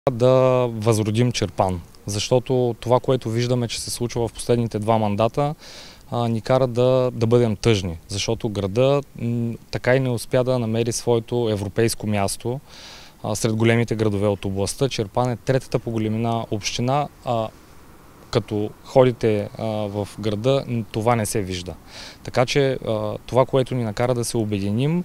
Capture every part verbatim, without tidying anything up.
Да възродим Чирпан, защото това, което виждаме, че се случва в последните два мандата, а, ни кара да, да бъдем тъжни, защото града м, така и не успя да намери своето европейско място а, сред големите градове от областта. Чирпан е третата по големина община, а като ходите а, в града, това не се вижда. Така че а, това, което ни накара да се обединим,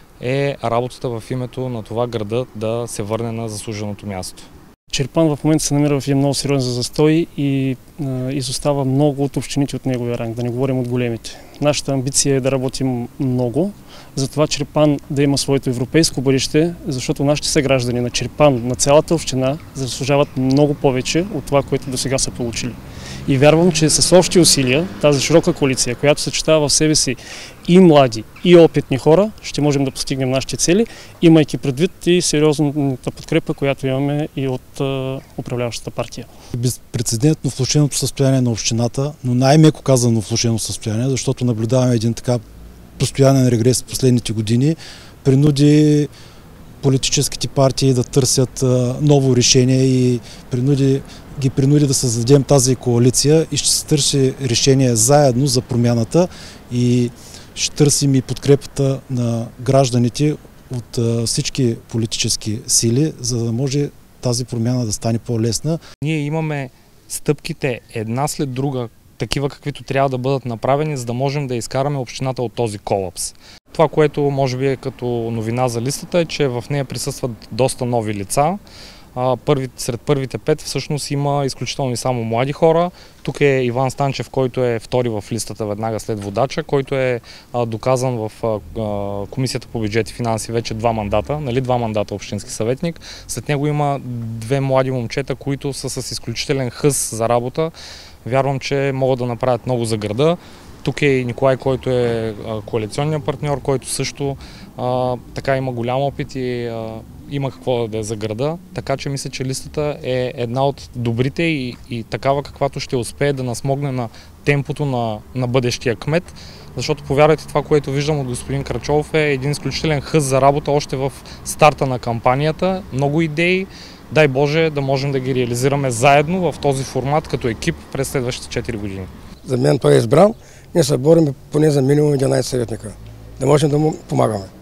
е работата в името на това градът да се върне на заслуженото място. Чирпан в момента се намира в един много сериозен застой и а, изостава много от общините от неговия ранг, да не говорим от големите. Нашата амбиция е да работим много, затова Чирпан да има своето европейско бъдеще, защото нашите съграждани на Чирпан, на цялата община, заслужават много повече от това, което до сега са получили. И вярвам, че с общи усилия, тази широка коалиция, която съчетава в себе си и млади, и опитни хора, ще можем да постигнем нашите цели, имайки предвид и сериозната подкрепа, която имаме и от uh, управляващата партия. Безпрецедентно влошеното състояние на общината, но най-меко казано влошено състояние, защото наблюдаваме един така постоянен регрес в последните години, принуди политическите партии да търсят uh, ново решение и принуди ги принуди да създадем тази коалиция и ще се търси решение заедно за промяната и ще търсим и подкрепата на гражданите от а, всички политически сили, за да може тази промяна да стане по-лесна. Ние имаме стъпките една след друга, такива каквито трябва да бъдат направени, за да можем да изкараме общината от този колапс. Това, което може би е като новина за листата, е, че в нея присъстват доста нови лица. Първи, сред първите пет всъщност има изключително и само млади хора. Тук е Иван Станчев, който е втори в листата веднага след водача, който е а, доказан в а, Комисията по бюджет и финанси вече два мандата, нали, два мандата общински съветник. След него има две млади момчета, които са с изключителен хъс за работа. Вярвам, че могат да направят много за града. Тук е и Николай, който е а, коалиционният партньор, който също а, така има голям опит и а, има какво да е за града, така че мисля, че листата е една от добрите и, и такава, каквато ще успее да насмогне на темпото на, на бъдещия кмет, защото повярвайте, това, което виждам от господин Крачов, е един изключителен хъс за работа още в старта на кампанията, много идеи, дай Боже да можем да ги реализираме заедно в този формат като екип през следващите четири години. За мен той е избран, ние се борим поне за минимум единайсет съветника, да можем да му помагаме.